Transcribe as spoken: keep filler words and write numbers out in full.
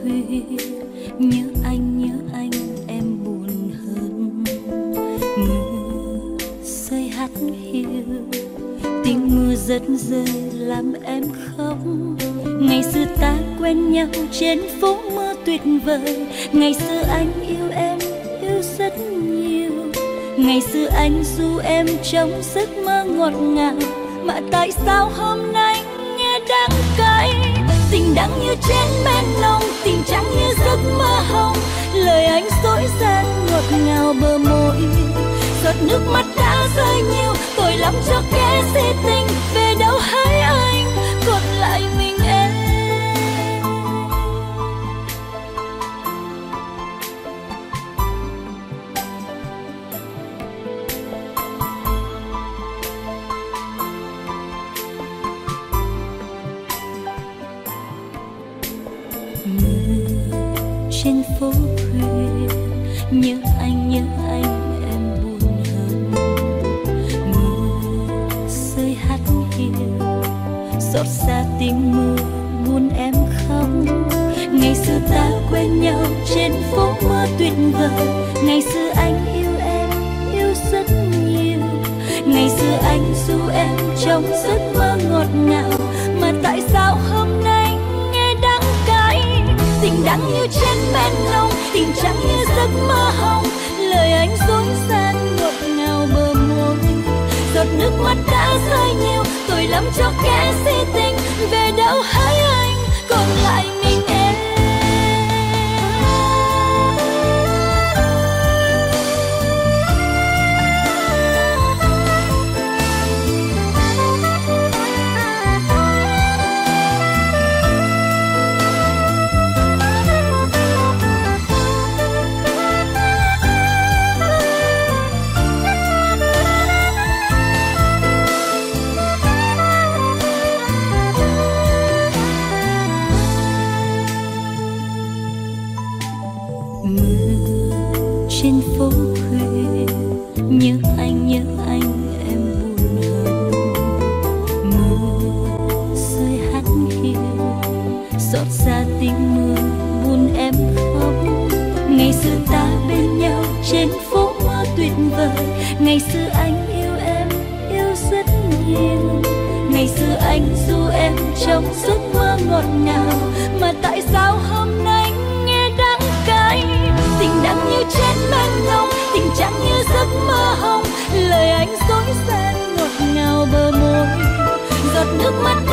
khuya, nhớ anh nhớ anh em buồn hơn. Mưa rơi hắt hiu, tiếng mưa rất rơi làm em khóc. Ngày xưa ta quen nhau trên phố mưa tuyệt vời, ngày xưa anh yêu em yêu rất nhiều. Ngày xưa anh ru em trong giấc mơ ngọt ngào, mà tại sao hôm nay nghe đắng cay. Tình đắng như chén men nồng, tình trắng như giấc mơ hồng, lời anh dối gian ngọt ngào bờ môi. Giọt nước mắt đã rơi nhiều, tội lắm cho kẻ si tình. Về đâu hỡi anh, còn lại mình em. Mưa trên phố khuya, nhớ anh nhớ anh em buồn hơn. Mưa rơi hắt hiu, xót xa tiếng mưa buồn em khóc. Ngày xưa ta quen nhau trên phố mưa tuyệt vời, ngày xưa anh yêu em yêu rất nhiều. Ngày xưa anh ru em trong giấc mơ ngọt ngào, mà tại sao hôm nay nghe đắng cay. Tình đắng như chén men nồng, tình trắng như giấc mơ hồng, lời anh dối gian ngọt ngào bờ môi. Giọt nước mắt đã rơi nhiều, tội lắm cho kẻ si tình. Về đâu hỡi anh, còn lại mình em. Mưa trên phố khuya, nhớ anh nhớ anh em buồn hơn. Mưa rơi hắt hiu, xót xa tiếng mưa buồn em khóc. Ngày xưa ta bên nhau trên phố mưa tuyệt vời, ngày xưa anh yêu em yêu rất nhiều. Ngày xưa anh ru em trong giấc mơ ngọt ngào, mà tại sao hôm nay nghe đắng cay. Tình đắng như chén men nồng, tình trắng như giấc mơ hồng, lời anh dối gian ngọt ngào bờ môi. Giọt nước mắt